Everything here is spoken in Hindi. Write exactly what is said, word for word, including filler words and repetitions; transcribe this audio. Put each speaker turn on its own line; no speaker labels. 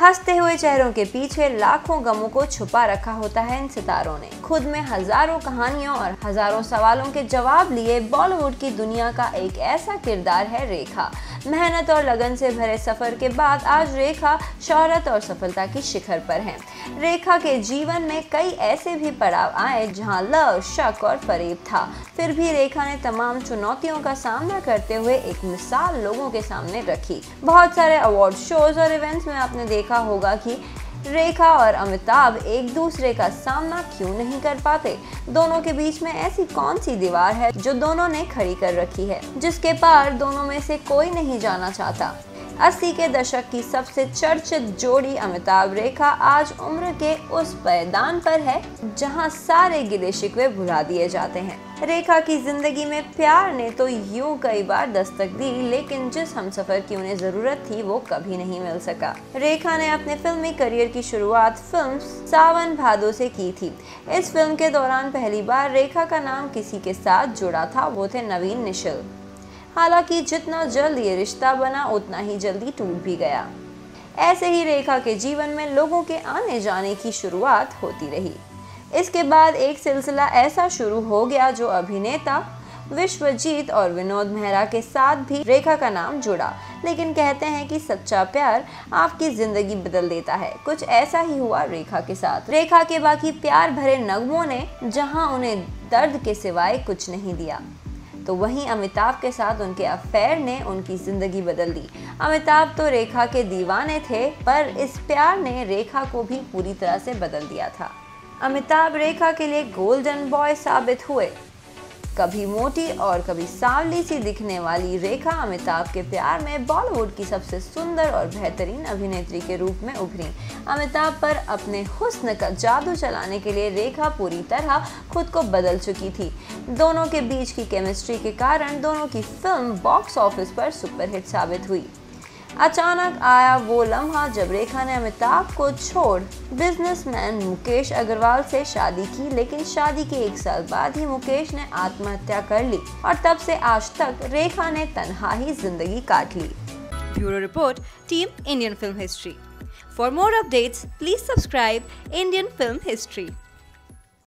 हंसते हुए चेहरों के पीछे लाखों गमों को छुपा रखा होता है इन सितारों ने। खुद में हजारों कहानियों और हजारों सवालों के जवाब लिए बॉलीवुड की दुनिया का एक ऐसा किरदार है रेखा। मेहनत और लगन से भरे सफर के बाद आज रेखा शोहरत और सफलता की शिखर पर है। रेखा के जीवन में कई ऐसे भी पड़ाव आए जहां लव, शक और फरेब था, फिर भी रेखा ने तमाम चुनौतियों का सामना करते हुए एक मिसाल लोगों के सामने रखी। बहुत सारे अवार्ड शोज और इवेंट्स में आपने देखा होगा कि रेखा और अमिताभ एक दूसरे का सामना क्यों नहीं कर पाते। दोनों के बीच में ऐसी कौन सी दीवार है जो दोनों ने खड़ी कर रखी है, जिसके पार दोनों में से कोई नहीं जाना चाहता। अस्सी के दशक की सबसे चर्चित जोड़ी अमिताभ रेखा आज उम्र के उस पैदान पर है जहां सारे गिले शिकवे भुला दिए जाते हैं। रेखा की जिंदगी में प्यार ने तो यूं कई बार दस्तक दी, लेकिन जिस हमसफर की उन्हें जरूरत थी वो कभी नहीं मिल सका। रेखा ने अपने फिल्मी करियर की शुरुआत फिल्म सावन भादो से की थी। इस फिल्म के दौरान पहली बार रेखा का नाम किसी के साथ जुड़ा था, वो थे नवीन निश्चल। हालांकि जितना जल्द ये रिश्ता बना उतना ही जल्दी टूट भी गया। ऐसे ही रेखा के जीवन में लोगों के आने जाने की शुरुआत होती रही। इसके बाद एक सिलसिला ऐसा शुरू हो गया जो अभिनेता विश्वजीत और विनोद मेहरा के साथ भी रेखा का नाम जुड़ा। लेकिन कहते हैं कि सच्चा प्यार आपकी जिंदगी बदल देता है। कुछ ऐसा ही हुआ रेखा के साथ। रेखा के बाकी प्यार भरे नगमों ने जहां उन्हें दर्द के सिवाय कुछ नहीं दिया, तो वहीं अमिताभ के साथ उनके अफेयर ने उनकी जिंदगी बदल दी। अमिताभ तो रेखा के दीवाने थे, पर इस प्यार ने रेखा को भी पूरी तरह से बदल दिया था। अमिताभ रेखा के लिए गोल्डन बॉय साबित हुए। कभी मोटी और कभी सांवली सी दिखने वाली रेखा अमिताभ के प्यार में बॉलीवुड की सबसे सुंदर और बेहतरीन अभिनेत्री के रूप में उभरी। अमिताभ पर अपने हुस्न का जादू चलाने के लिए रेखा पूरी तरह खुद को बदल चुकी थी। दोनों के बीच की केमिस्ट्री के कारण दोनों की फिल्म बॉक्स ऑफिस पर सुपरहिट साबित हुई। अचानक आया वो लम्हा जब रेखा ने अमिताभ को छोड़ बिजनेसमैन मुकेश अग्रवाल से शादी की, लेकिन शादी के एक साल बाद ही मुकेश ने आत्महत्या कर ली और तब से आज तक रेखा ने तन्हा ही जिंदगी काट ली।
Bureau report, team Indian film history. For more updates please subscribe Indian film history.